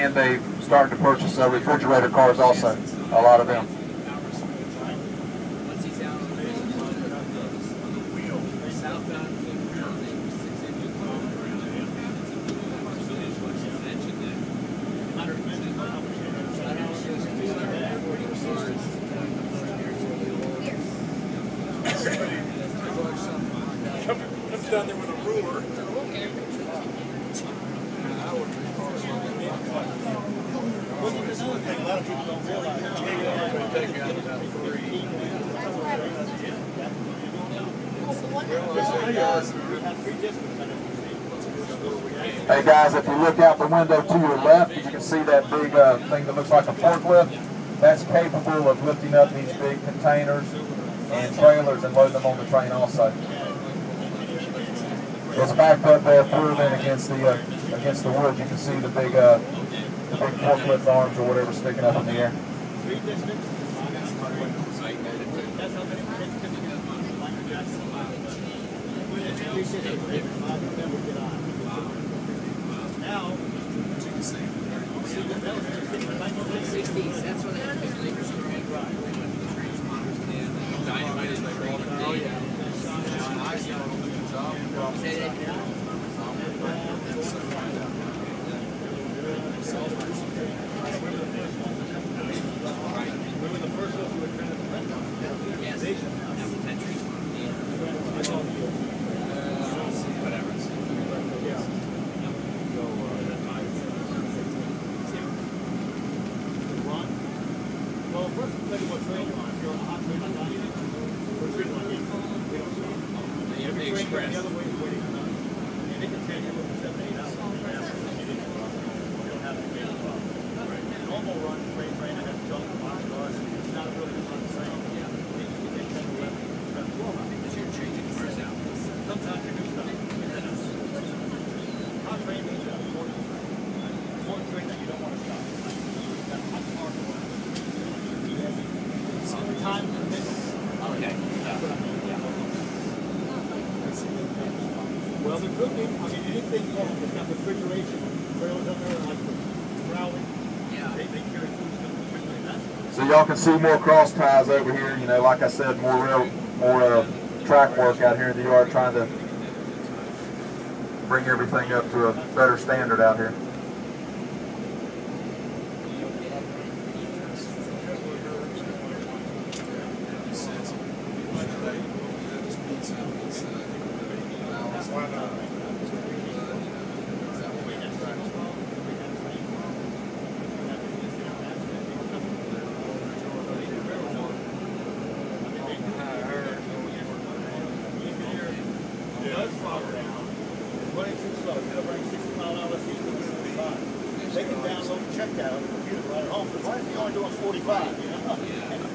and they've started to purchase refrigerator cars also, a lot of them. Down there with a ruler. Well, there's another thing a lot of people don't realize. Hey guys, if you look out the window to your left, you can see that big thing that looks like a forklift. That's capable of lifting up these big containers and trailers and loading them on the train also. It's backed up there, proven against the wood. You can see the big forklift arms or whatever sticking up in the air. Now, that's what they Well, there could be. I mean, anything that's got refrigeration, trailers up there like growling. Yeah. They carry food stuff refrigerated. So y'all can see more cross ties over here. You know, like I said, more track work out here in the yard, trying to bring everything up to a better standard out here. They can download and check that on the computer right at home. But why if you're only doing 45? You know?